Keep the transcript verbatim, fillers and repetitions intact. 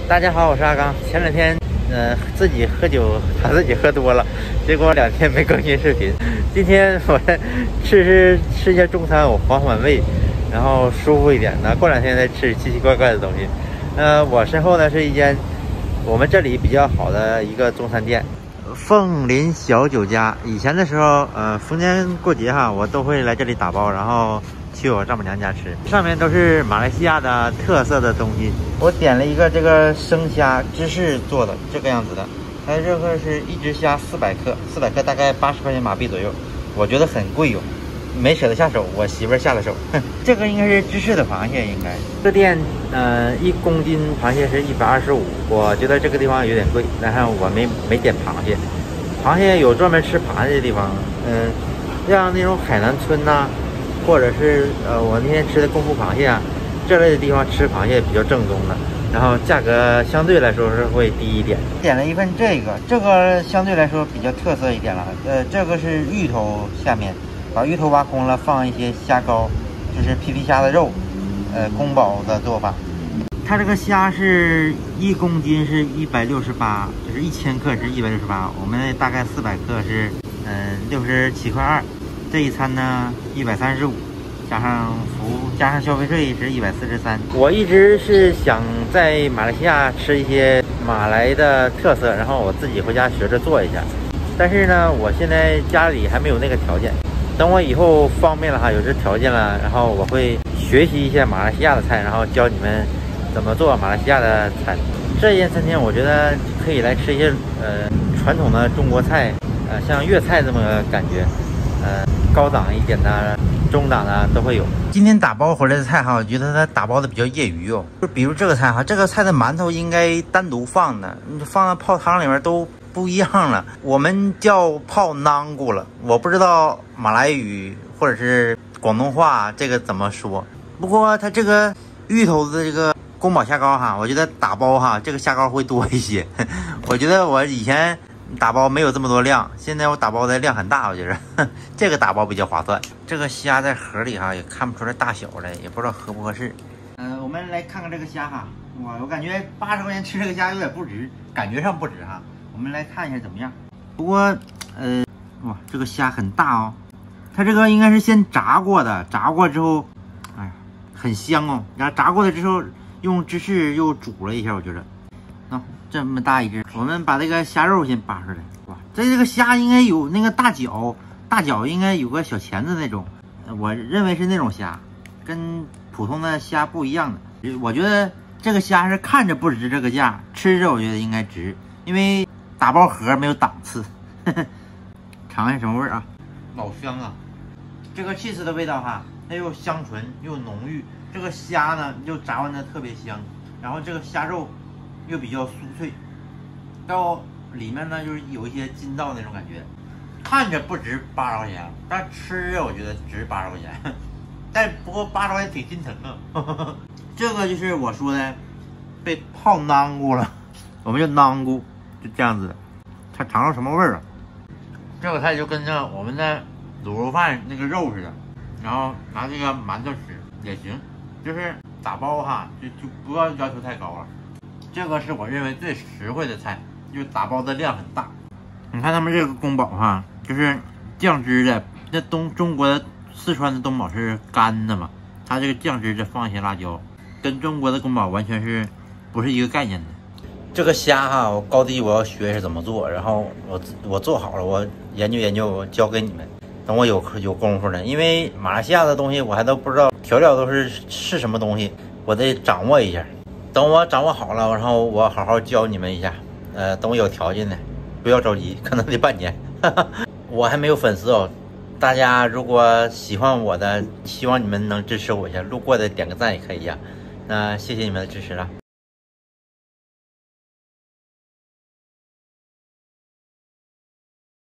大家好，我是阿刚。前两天，呃，自己喝酒，把自己喝多了，结果两天没更新视频。今天我吃吃吃一下中餐，我缓缓胃，然后舒服一点。那过两天再吃奇奇怪怪的东西。呃，我身后呢是一间我们这里比较好的一个中餐店，凤林小酒家。以前的时候，呃，逢年过节哈，我都会来这里打包，然后去我丈母娘家吃。上面都是马来西亚的特色的东西。我点了一个这个生虾芝士做的，这个样子的。它这个是一只虾四百克，四百克大概八十块钱马币左右，我觉得很贵哟、哦，没舍得下手，我媳妇儿下了手。这个应该是芝士的螃蟹，应该。这店呃一公斤螃蟹是一百二十五，我觉得这个地方有点贵，然后我没没点螃蟹。螃蟹有专门吃螃蟹的地方，嗯、呃，像那种海南村呐、啊，或者是呃我那天吃的功夫螃蟹啊。这类的地方吃螃蟹比较正宗的，然后价格相对来说是会低一点。点了一份这个，这个相对来说比较特色一点了。呃，这个是芋头下面，把芋头挖空了，放一些虾膏，就是皮皮虾的肉，呃，宫保的做法。它这个虾是一公斤是一百六十八，就是一千克是一百六十八，我们大概四百克是嗯六十七块二，这一餐呢一百三十五。加上服务加上消费税是一百四十三。我一直是想在马来西亚吃一些马来的特色，然后我自己回家学着做一下。但是呢，我现在家里还没有那个条件。等我以后方便了哈，有这条件了，然后我会学习一下马来西亚的菜，然后教你们怎么做马来西亚的餐。这间餐厅我觉得可以来吃一些呃传统的中国菜，呃像粤菜这么个感觉，呃高档一点的。中档的都会有。今天打包回来的菜哈，我觉得它打包的比较业余哦。就比如这个菜哈，这个菜的馒头应该单独放的，你放到泡汤里面都不一样了。我们叫泡囊咕了，我不知道马来语或者是广东话这个怎么说。不过它这个芋头的这个宫保虾膏哈，我觉得打包哈这个虾膏会多一些。我觉得我以前打包没有这么多量，现在我打包的量很大，我觉得这个打包比较划算。这个虾在盒里哈也看不出来大小来，也不知道合不合适。嗯、呃，我们来看看这个虾哈，哇，我感觉八十块钱吃这个虾有点不值，感觉上不值哈。我们来看一下怎么样。不过，呃，哇，这个虾很大哦，它这个应该是先炸过的，炸过之后，哎呀，很香哦。然后炸过了之后，用芝士又煮了一下，我觉得。啊，这么大一只，我们把这个虾肉先扒出来。哇，这这个虾应该有那个大脚，大脚应该有个小钳子那种，我认为是那种虾，跟普通的虾不一样的。我觉得这个虾是看着不值这个价，吃着我觉得应该值，因为打包盒没有档次。尝一下什么味儿啊？老香啊！这个起司的味道哈，它又香醇又浓郁。这个虾呢，又炸完的特别香，然后这个虾肉又比较酥脆，到里面呢就是有一些筋道那种感觉，看着不值八十块钱，但吃着我觉得值八十块钱，但不过八十块钱挺心疼啊。这个就是我说的被泡囊咕了，我们叫囊咕，就这样子的。它尝尝什么味儿啊？这个菜就跟着我们的卤肉饭那个肉似的，然后拿这个馒头吃也行，就是打包哈，就就不要要求太高了。这个是我认为最实惠的菜，就是打包的量很大。你看他们这个宫保哈，就是酱汁的，那东中国的四川的宫保是干的嘛，它这个酱汁再放一些辣椒，跟中国的宫保完全是不是一个概念的。这个虾哈，我高低我要学是怎么做，然后我我做好了，我研究研究，我教给你们。等我有有功夫呢，因为马来西亚的东西我还都不知道调料都是是什么东西，我得掌握一下。等我掌握好了，然后我好好教你们一下。呃，等我有条件呢，不要着急，可能得半年。我还没有粉丝哦，大家如果喜欢我的，希望你们能支持我一下，路过的点个赞也可以呀。那谢谢你们的支持了。